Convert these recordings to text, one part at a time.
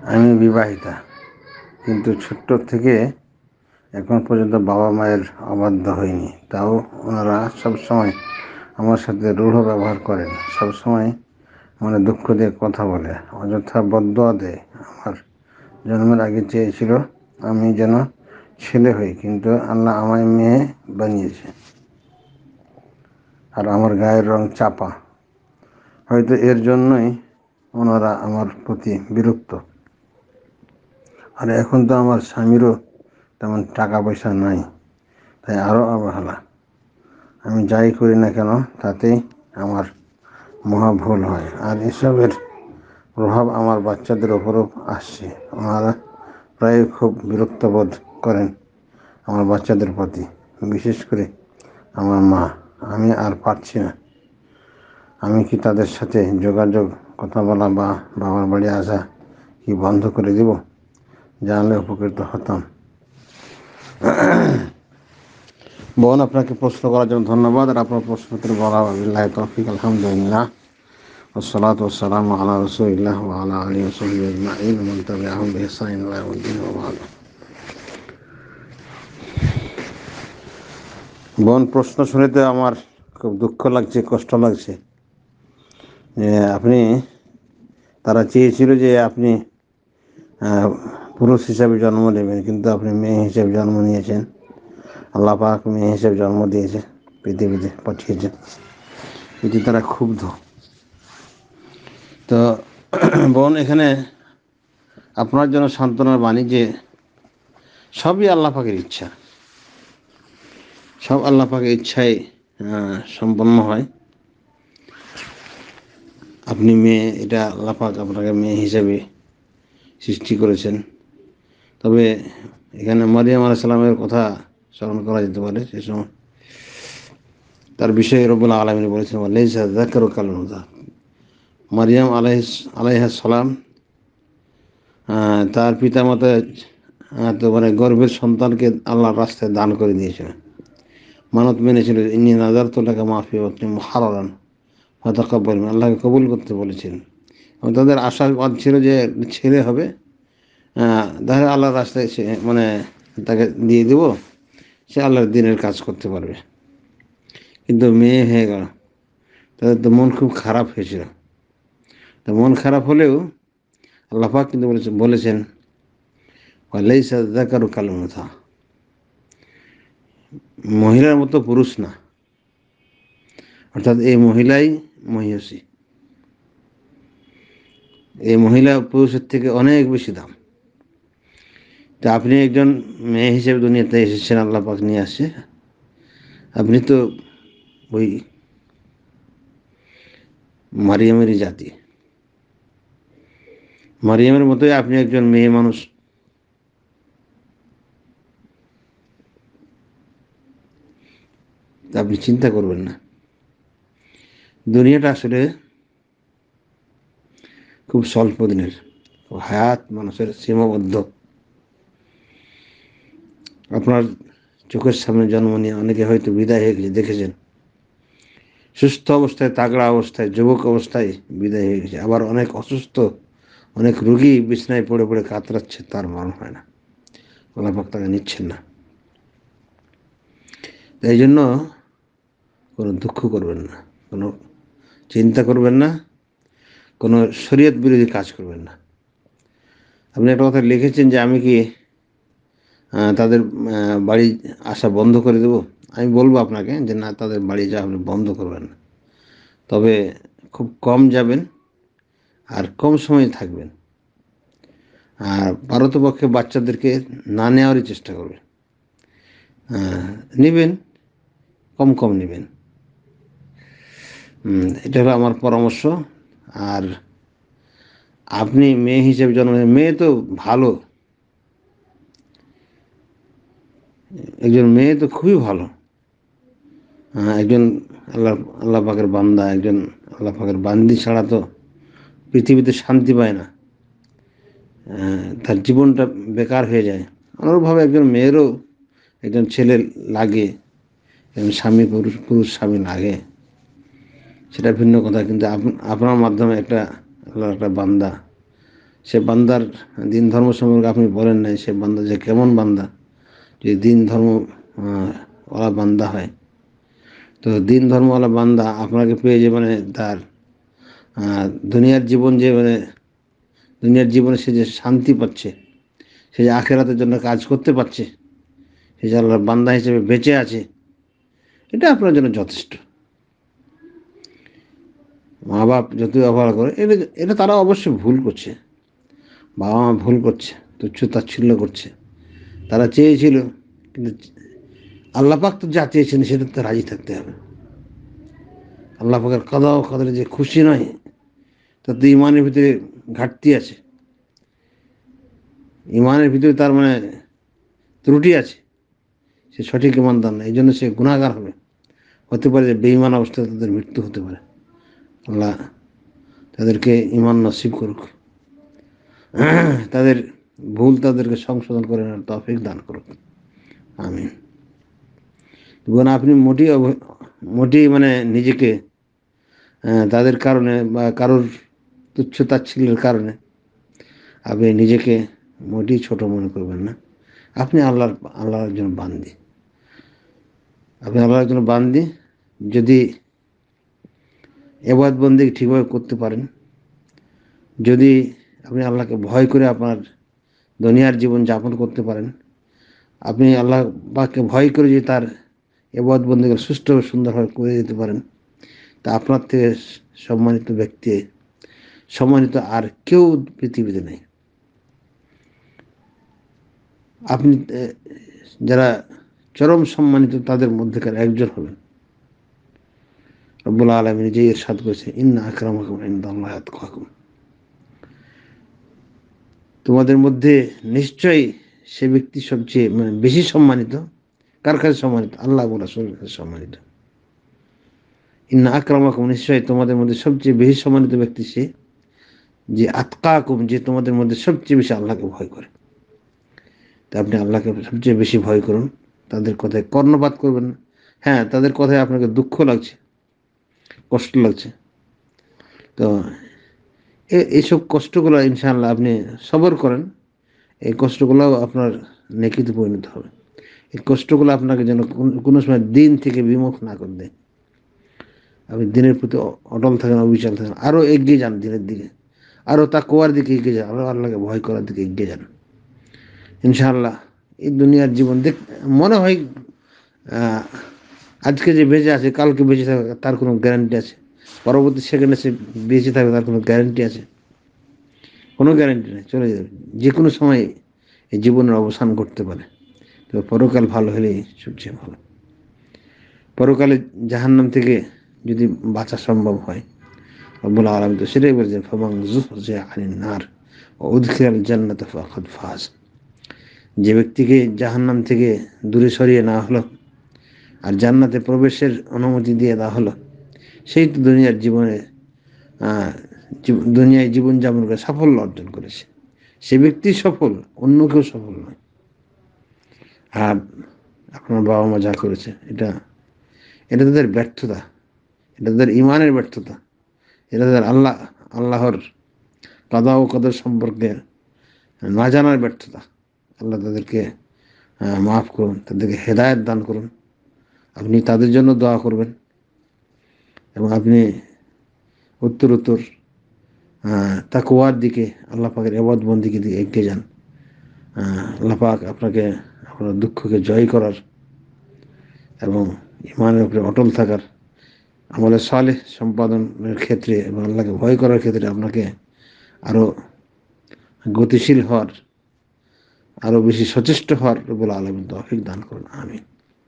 আমি বিবাহিতা, কিন্তু ছোট্ট থেকে এখন পর্যন্ত বাবা মায়ের অবাধ্য হইনি। তাও ওনারা সবসময় আমার সাথে রূঢ় ব্যবহার করেন, সবসময় মানে দুঃখ দিয়ে কথা বলে, অযথা বদদোয়া দেয়। আমার জন্মের আগে চেয়েছিল আমি যেন ছেলে হই, কিন্তু আল্লাহ আমায় মেয়ে বানিয়েছে। আর আমার গায়ের রং চাপা, হয়তো এর জন্যই ওনারা আমার প্রতি বিরক্ত। আর এখন তো আমার স্বামীরও তেমন টাকা পয়সা নাই, তাই আরও অবহেলা। আমি যাই করি না কেন তাতেই আমার মহা ভুল হয়, আর এসবের প্রভাব আমার বাচ্চাদের ওপরও আসছে। ওনারা প্রায় খুব বিরক্ত বোধ করেন আমার বাচ্চাদের প্রতি, বিশেষ করে আমার মা। আমি আর পারছি না। আমি কি তাদের সাথে যোগাযোগ, কথা বলা বা বাবার বাড়ি আসা কি বন্ধ করে দেব? জানলে উপকৃত হতাম। বোন, আপনাকে প্রশ্ন করার জন্য ধন্যবাদ। আর আপনার প্রশ্নোত্তর বলা বিল্লাহি তৌফিক, আলহামদুলিল্লাহ, ওয়াসসালাতু ওয়াসসালামু আলা রাসূলিল্লাহ ওয়া আলা আলিহি ওয়া সাহবিহি আজমাইন ওয়া মান তাবি'আহুম বিইহসানিন ইলা ইয়াউমিদ্দিন, ওয়া বা'দ। বোন, প্রশ্ন শুনে তো আমার খুব দুঃখ লাগছে, কষ্ট লাগছে। আপনি, তারা চেয়েছিল যে আপনি পুরুষ হিসাবে জন্ম নেবেন, কিন্তু আপনি মেয়ে হিসেবে জন্ম নিয়েছেন। আল্লাহ পাক মেয়ে হিসেবে জন্ম দিয়েছে, পৃথিবীতে পাঠিয়েছেন। এতে তারা ক্ষুব্ধ। তো বোন, এখানে আপনার জন্য সান্ত্বনার বাণী যে সবই আল্লাহ পাকের ইচ্ছা, সব আল্লাহ পাকের ইচ্ছায় সম্পন্ন হয়। আপনি মেয়ে, এটা আল্লাহ পাক আপনাকে মেয়ে হিসেবে সৃষ্টি করেছেন। তবে এখানে মারিয়াম আলাইহিস সালামের কথা স্মরণ করা যেতে পারে। সে সময় তার বিষয়ে রব্বুল আলামিন বলেছেন, লাইসা যাকারু কাল উনসা। মারিয়াম আলাইহিস সালাম তার পিতামাতা তো মানে গর্ভের সন্তানকে আল্লাহর রাস্তায় দান করে দিয়েছিলেন, মানত মেনেছিল। ইন্নী নাযারতু লাকা মা ফি বাতনি মুহাররারান ফাতাকাব্বাল মিন্নী, আল্লাহকে কবুল করতে বলেছেন। এবং তাদের আশাবাদ ছিল যে ছেলে হবে, তাহলে আল্লাহর রাস্তায় সে মানে তাকে দিয়ে দেব, সে আল্লাহর দ্বীনের কাজ করতে পারবে। কিন্তু মেয়ে হয়ে গেল, তাদের তো মন খুব খারাপ হয়েছিল। তো মন খারাপ হলেও আল্লাহ পাক কিন্তু বলেছেন লাইসা যাকারু কাল উনসা, মহিলার মতো পুরুষ না, অর্থাৎ এই মহিলাই মহিষী, এই মহিলা পুরুষের থেকে অনেক বেশি দাম। তা আপনি একজন মেয়ে হিসেবে দুনিয়াতে এসেছেন, আল্লাহ পাক নিয়ে আসছে। আপনি তো ওই মারিয়ামেরই জাতি, মারিয়ামের মতোই আপনি একজন মেয়ে মানুষ। আপনি চিন্তা করবেন না, দুনিয়াটা আসলে খুব স্বল্প দিনের, হায়াত মানুষের সীমাবদ্ধ। আপনার চোখের সামনে জন্ম নিয়ে অনেকে হয়তো বিদায় হয়ে গেছে, দেখেছেন। সুস্থ অবস্থায়, তাগড়া অবস্থায়, যুবক অবস্থায় বিদায় হয়ে গেছে। আবার অনেক অসুস্থ, অনেক রোগী বিছনায় পড়ে পড়ে কাতরাচ্ছে, তার মরণ হয় না, আল্লাহ পাক তাকে নিচ্ছেন না। এই জন্য কোনো দুঃখ করবেন না, কোনো চিন্তা করবেন না, কোনো শরীয়ত বিরোধী কাজ করবেন না। আপনি একটা কথা লিখেছেন যে আমি কি তাদের বাড়ি আসা বন্ধ করে দেব? আমি বলবো আপনাকে যে না, তাদের বাড়ি যাওয়া আপনি বন্ধ করবেন না, তবে খুব কম যাবেন আর কম সময় থাকবেন। আর পারতপক্ষে বাচ্চাদেরকে না নেওয়ারই চেষ্টা করবেন। নেবেন, কম কম নেবেন। এটা হলো আমার পরামর্শ। আর আপনি মেয়ে হিসেবে জন্ম, মেয়ে তো ভালো, একজন মেয়ে তো খুবই ভালো। একজন আল্লাহ পাকের বান্দা, একজন আল্লাহ পাকের বান্দি ছাড়া তো পৃথিবীতে শান্তি পায় না, তার জীবনটা বেকার হয়ে যায়। অনুরূপভাবে একজন মেয়েরও একজন ছেলে লাগে, একজন স্বামী, পুরুষ স্বামী লাগে, সেটা ভিন্ন কথা। কিন্তু আপনার মাধ্যমে একটা আল্লাহর একটা বান্দা সে বান্দার দিন ধর্ম সম্পর্কে আপনি বলেন নাই, সে বান্দা যে কেমন বান্দা, যদি দিন ধর্ম ওয়ালা বান্দা হয়, তো দিন ধর্মওয়ালা বান্দা আপনাকে পেয়ে যে মানে তার দুনিয়ার জীবন যে মানে দুনিয়ার জীবনে সে যে শান্তি পাচ্ছে, সে যে আখেরাতের জন্য কাজ করতে পারছে, সে যে আল্লাহর বান্দা হিসেবে বেঁচে আছে, এটা আপনার জন্য যথেষ্ট। মা বাপ যতই অবহেলা করে, এটা এটা তারা অবশ্যই ভুল করছে, বাবা মা ভুল করছে, তুচ্ছ তাচ্ছিল্য করছে। তারা চেয়েছিল, কিন্তু আল্লাহ পাক তো যা চেয়েছেন সেটা তো রাজি থাকতে হবে। আল্লাহ পাকের কাদা ও কাদরে যে খুশি নয়, তাতে ইমানের ভিতরে ঘাটতি আছে, ইমানের ভিতরে তার মানে ত্রুটি আছে, সে সঠিক ইমানদার না, এই জন্য সে গুনাহগার হবে। হতে পারে যে বেঈমান অবস্থায় তাদের মৃত্যু হতে পারে। আল্লাহ তাদেরকে ইমান নসিব করুক, তাদের ভুল তাদেরকে সংশোধন করে নেওয়ার তৌফিক দান করুক, আমিন। এবং আপনি মোটেই মানে নিজেকে তাদের কারণে বা কারোর তুচ্ছ তাচ্ছিল্যের কারণে আপনি নিজেকে মোটেই ছোট মনে করবেন না। আপনি আল্লাহর একজন বান্দি, আপনি আল্লাহর একজন বান্দি। যদি ইবাদত বন্দেগী ঠিকভাবে করতে পারেন, যদি আপনি আল্লাহকে ভয় করে আপনার দুনিয়ার জীবন যাপন করতে পারেন, আপনি আল্লাহ পাককে ভয় করে যদি তার ইবাদত বন্দেগী সুষ্ঠুভাবে সুন্দরভাবে করে দিতে পারেন, তা আপনার থেকে সম্মানিত ব্যক্তি, সম্মানিত আর কেউ পৃথিবীতে নেই। আপনি যারা চরম সম্মানিত তাদের মধ্যেকার একজন হবেন। রব্বুল আলামিন নিজেই ইরশাদ করেছে, ইন্না আকরামাকুম ইনদাল্লাহি আতকাকুম। তোমাদের মধ্যে নিশ্চয়ই সে ব্যক্তি সবচেয়ে মানে বেশি সম্মানিত। কার কাছে সম্মানিত? আল্লাহ এবং রাসূলের কাছে সম্মানিত। ইন্না আকরামাকুম, নিশ্চয়ই তোমাদের মধ্যে সবচেয়ে বেশি সম্মানিত ব্যক্তি সে যে আতকাকুম, যে তোমাদের মধ্যে সবচেয়ে বেশি আল্লাহকে ভয় করে। তা আপনি আল্লাহকে সবচেয়ে বেশি ভয় করুন, তাদের কথায় কর্ণপাত করবেন না। হ্যাঁ, তাদের কথায় আপনাকে দুঃখ লাগছে, কষ্ট লাগছে, তো এইসব কষ্টগুলো ইনশাআল্লাহ আপনি সবর করেন। এই কষ্টগুলোও আপনার নেকিতে পরিণত হবে। এই কষ্টগুলো আপনাকে যেন কোনো সময় দিন থেকে বিমুখ না করে দেয়। আপনি দিনের প্রতি অটল থাকেন, অবিচল থাকেন, আরও এগিয়ে যান দিনের দিকে, আরও তাকওয়ার দিকে এগিয়ে যান, আরও আল্লাহকে ভয় করার দিকে এগিয়ে যান। ইনশাআল্লাহ এই দুনিয়ার জীবন মনে হয় আজকে যে বেঁচে আছে কালকে বেঁচে থাকবে তার কোনো গ্যারান্টি আছে? পরবর্তী সেকেন্ডে সে বেঁচে থাকবে তার কোনো গ্যারান্টি আছে? কোনো গ্যারান্টি নেই, চলে যাবে যে কোনো সময়। এই জীবনের অবসান ঘটতে পারে। তবে পরকাল ভালো হলেই সবচেয়ে ভালো। পরকালে জাহান্নাম থেকে যদি বাঁচা সম্ভব হয়, রব্বুল আলামিন তো সেটাই বলেছেন, ফামান যুহজিহা আনিন নার ওয়া উদখিলাল জান্নাতা ফাকাদ ফাজ। যে ব্যক্তিকে জাহান্নাম থেকে দূরে সরিয়ে নেওয়া হলো আর জান্নাতে প্রবেশের অনুমতি দিয়ে দেওয়া হলো, সেই তো দুনিয়ার জীবনে দুনিয়ায় জীবনযাপন করে সাফল্য অর্জন করেছে। সে ব্যক্তি সফল, অন্য কেউ সফল নয়। আর আপনার বাবা মা যা করেছে, এটা এটা তাদের ব্যর্থতা, এটা তাদের ইমানের ব্যর্থতা, এটা তাদের আল্লাহর কাদা ও কদর সম্পর্কে না জানার ব্যর্থতা। আল্লাহ তাদেরকে মাফ করুন, তাদেরকে হেদায়েত দান করুন। আপনি তাদের জন্য দোয়া করবেন এবং আপনি উত্তর তাকওয়ার দিকে, আল্লাহ পাকের ইবাদত বন্দেগীর দিকে এগিয়ে যান। আল্লাহ পাক আপনাকে আপনার দুঃখকে জয় করার এবং ইমানের উপরে অটল থাকার, আমলে সালেহ সম্পাদনের ক্ষেত্রে এবং আল্লাহকে ভয় করার ক্ষেত্রে আপনাকে আরও গতিশীল হওয়ার, আরও বেশি সচেষ্ট হওয়ার রব্বুল আলামিন তৌফিক দান করুন, আমিন।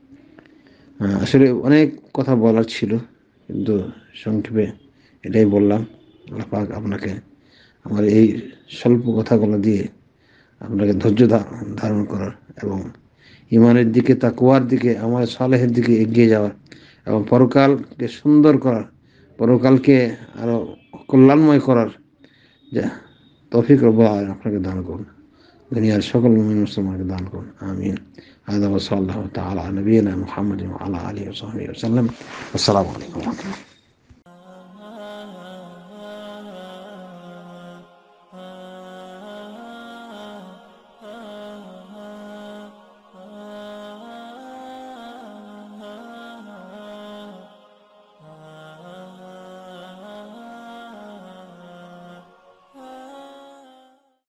আসলে অনেক কথা বলার ছিল, কিন্তু সংক্ষেপে এটাই বললাম। আল্লাহ পাক আপনাকে আমার এই স্বল্প কথাগুলো দিয়ে আপনাকে ধৈর্য ধারণ করার এবং ইমানের দিকে, তাকওয়ার দিকে, আমার সালেহের দিকে এগিয়ে যাওয়ার এবং পরকালকে সুন্দর করার, পরকালকে আরও কল্যাণময় করার যা তৌফিক রব্বুল আলামিন আপনাকে দান করুন, দুনিয়ার সকল মুমিন মুসলমানকে দান করুন, আমিন। হাদা ওয়া সাল্লাল্লাহু তাআলা আলা নবিয়িনা মুহাম্মাদিন ওয়া আলা আলিহি ওয়া সাহবিহি ওয়া সাল্লাম। আসসালামু আলাইকুম।